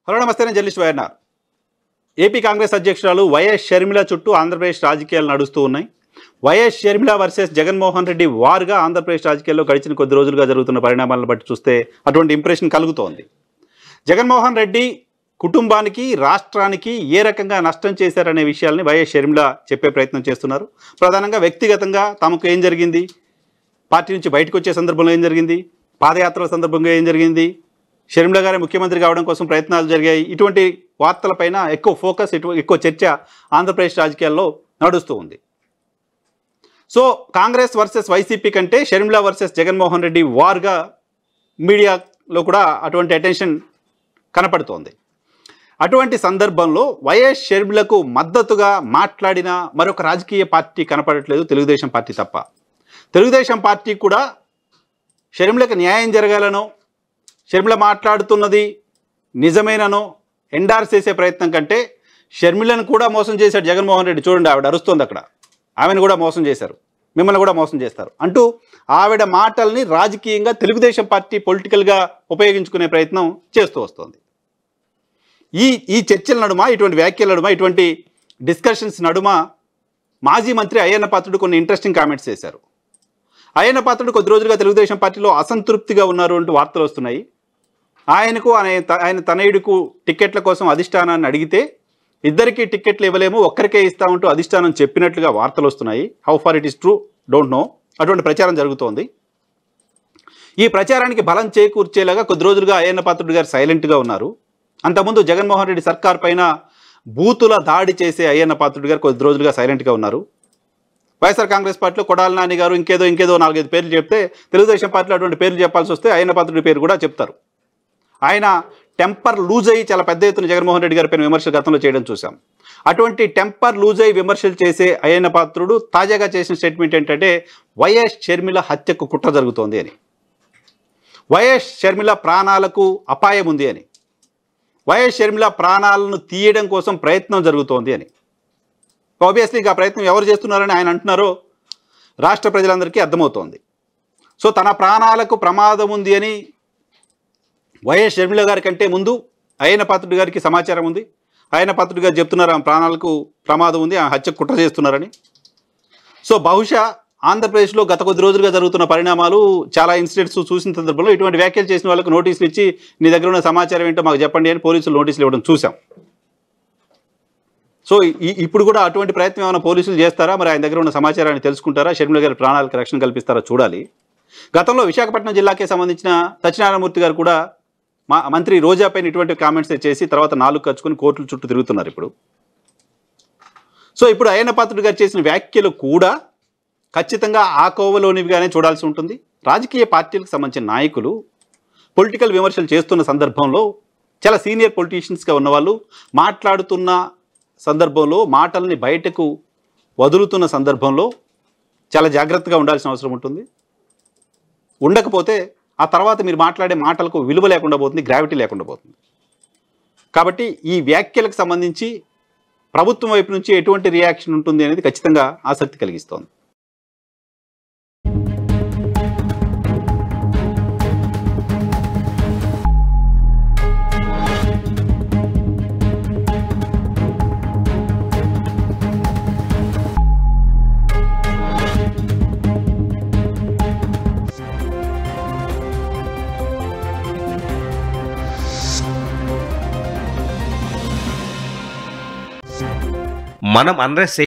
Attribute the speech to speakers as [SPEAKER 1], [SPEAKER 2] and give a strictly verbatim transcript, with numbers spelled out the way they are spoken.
[SPEAKER 1] Hello నమస్తే, నేను journalist YNR. AP Congress అధ్యక్షురాలు వైఎస్ షర్మిల చుట్టూ ఆంధ్రప్రదేశ్ రాజకీయాలు నడుస్తూ ఉన్నాయి. వైఎస్ షర్మిల వర్సెస్ జగన్మోహన్ రెడ్డి వార్గా ఆంధ్రప్రదేశ్ రాజకీయాల్లో గడిచిన కొద్ది రోజులుగా జరుగుతున్న పరిణామాలను బట్టి చూస్తే అటువంటి ఇంప్రెషన్ కలుగుతోంది. జగన్మోహన్ రెడ్డి కుటుంబానికి, రాష్ట్రానికి ఏ రకంగా నష్టం చేశారనే విషయాల్ని వైఎస్ షర్మిల చెప్పే ప్రయత్నం చేస్తున్నారు. ప్రధానంగా వ్యక్తిగతంగా తమకు ఏం జరిగింది, పార్టీ నుంచి బయటకు వచ్చే సందర్భంలో ఏం జరిగింది, పాదయాత్రల సందర్భంగా ఏం జరిగింది, షర్మిల గారి ముఖ్యమంత్రి కావడం కోసం ప్రయత్నాలు జరిగాయి, ఇటువంటి వార్తలపైన ఎక్కువ ఫోకస్, ఎక్కువ చర్చ ఆంధ్రప్రదేశ్ రాజకీయాల్లో నడుస్తూ ఉంది. సో కాంగ్రెస్ వర్సెస్ వైసీపీ కంటే షర్మిల వర్సెస్ జగన్మోహన్ రెడ్డి వార్గా మీడియాలో కూడా అటువంటి అటెన్షన్ కనపడుతోంది. అటువంటి సందర్భంలో వైఎస్ షర్మిలకు మద్దతుగా మాట్లాడిన మరొక రాజకీయ పార్టీ కనపడట్లేదు, తెలుగుదేశం పార్టీ తప్ప. తెలుగుదేశం పార్టీ కూడా షర్మిలకు న్యాయం జరగాలనో, షర్మిల మాట్లాడుతున్నది నిజమేననో ఎండార్స్ చేసే ప్రయత్నం కంటే షర్మిలను కూడా మోసం చేశాడు జగన్మోహన్ రెడ్డి. చూడండి, ఆవిడ అరుస్తోంది అక్కడ, ఆమెను కూడా మోసం చేశారు, మిమ్మల్ని కూడా మోసం చేస్తారు అంటూ ఆవిడ మాటల్ని రాజకీయంగా తెలుగుదేశం పార్టీ పొలిటికల్గా ఉపయోగించుకునే ప్రయత్నం చేస్తూ వస్తుంది. ఈ ఈ చర్చల నడుమ, ఇటువంటి వ్యాఖ్యల నడుమ, ఇటువంటి డిస్కషన్స్ నడుమ మాజీ మంత్రి అయ్యన్న పాత్రుడు కొన్ని ఇంట్రెస్టింగ్ కామెంట్స్ చేశారు. అయ్యన్న పాత్రుడు కొద్ది రోజులుగా తెలుగుదేశం పార్టీలో అసంతృప్తిగా ఉన్నారు అంటూ వార్తలు వస్తున్నాయి. ఆయనకు ఆయన తనయుడికు టికెట్ల కోసం అధిష్టానాన్ని అడిగితే ఇద్దరికీ టికెట్లు ఇవ్వలేము, ఒక్కరికే ఇస్తామంటూ అధిష్టానం చెప్పినట్లుగా వార్తలు వస్తున్నాయి. How far it is true don't know. అటువంటి ప్రచారం జరుగుతోంది. ఈ ప్రచారానికి బలం చేకూర్చేలాగా కొద్ది రోజులుగా అయ్యన్న పాత్రుడు గారు సైలెంట్గా ఉన్నారు. అంతకుముందు జగన్మోహన్ రెడ్డి సర్కార్ పైన బూతుల దాడి చేసే అయ్యన్న పాత్రుడు గారు కొద్ది రోజులుగా సైలెంట్గా ఉన్నారు. వైఎస్ఆర్ కాంగ్రెస్ పార్టీలో కొడాలి నాని గారు ఇంకేదో ఇంకేదో నాలుగైదు పేర్లు చెప్తే తెలుగుదేశం పార్టీలో అటువంటి పేర్లు చెప్పాల్సి వస్తే అయ్యన్న పాత్రుడి పేరు కూడా చెప్తారు. ఆయన టెంపర్ లూజ్ అయ్యి చాలా పెద్ద ఎత్తున జగన్మోహన్ రెడ్డి గారి పైన విమర్శలు గతంలో చేయడం చూసాం. అటువంటి టెంపర్ లూజ్ అయ్యి విమర్శలు చేసే అయ్యన్న పాత్రుడు తాజాగా చేసిన స్టేట్మెంట్ ఏంటంటే వైఎస్ షర్మిల హత్యకు కుట్ర జరుగుతోంది అని, వైఎస్ షర్మిల ప్రాణాలకు అపాయం ఉంది అని, వైఎస్ షర్మిల ప్రాణాలను తీయడం కోసం ప్రయత్నం జరుగుతోంది అని. ఆబ్వియస్లీ ఆ ప్రయత్నం ఎవరు చేస్తున్నారని ఆయన అంటున్నారో రాష్ట్ర ప్రజలందరికీ అర్థమవుతోంది. సో తన ప్రాణాలకు ప్రమాదం ఉంది అని వైఎస్ షర్మిల గారి కంటే ముందు అయ్యన్న పాత్రుడి గారికి సమాచారం ఉంది. అయ్యన్న పాత్రుడి గారు చెప్తున్నారు ఆమె ప్రాణాలకు ప్రమాదం ఉంది, ఆమె హత్య కుట్ర చేస్తున్నారని. సో బహుశా ఆంధ్రప్రదేశ్లో గత కొద్ది రోజులుగా జరుగుతున్న పరిణామాలు, చాలా ఇన్సిడెంట్స్ చూసిన సందర్భంలో ఇటువంటి వ్యాఖ్యలు చేసిన వాళ్ళకు నోటీసులు ఇచ్చి నీ దగ్గర ఉన్న సమాచారం ఏంటో మాకు చెప్పండి అని పోలీసులు నోటీసులు ఇవ్వడం చూసాం. సో ఇప్పుడు కూడా అటువంటి ప్రయత్నం ఏమైనా పోలీసులు చేస్తారా, మరి ఆయన దగ్గర ఉన్న సమాచారాన్ని తెలుసుకుంటారా, షర్మిల గారి ప్రాణాలకు రక్షణ కల్పిస్తారా చూడాలి. గతంలో విశాఖపట్నం జిల్లాకే సంబంధించిన సత్యనారాయణమూర్తి గారు కూడా మా మంత్రి రోజా పైన ఇటువంటి కామెంట్స్ చేసి తర్వాత నాలుగు ఖర్చుకుని కోర్టుల చుట్టూ తిరుగుతున్నారు ఇప్పుడు. సో ఇప్పుడు అయ్యన్న పాత్రుడు గారు చేసిన వ్యాఖ్యలు కూడా ఖచ్చితంగా ఆ కోవలోనివిగానే చూడాల్సి ఉంటుంది. రాజకీయ పార్టీలకు సంబంధించిన నాయకులు పొలిటికల్ విమర్శలు చేస్తున్న సందర్భంలో చాలా సీనియర్ పొలిటీషియన్స్గా ఉన్నవాళ్ళు మాట్లాడుతున్న సందర్భంలో, మాటల్ని బయటకు వదులుతున్న సందర్భంలో చాలా జాగ్రత్తగా ఉండాల్సిన అవసరం ఉంటుంది. ఉండకపోతే ఆ తర్వాత మీరు మాట్లాడే మాటలకు విలువ లేకుండా పోతుంది, గ్రావిటీ లేకుండా పోతుంది. కాబట్టి ఈ వ్యాఖ్యలకు సంబంధించి ప్రభుత్వం వైపు నుంచి ఎటువంటి రియాక్షన్ ఉంటుంది అనేది ఖచ్చితంగా ఆసక్తి కలిగిస్తోంది.
[SPEAKER 2] మనం అన్రెస్ట్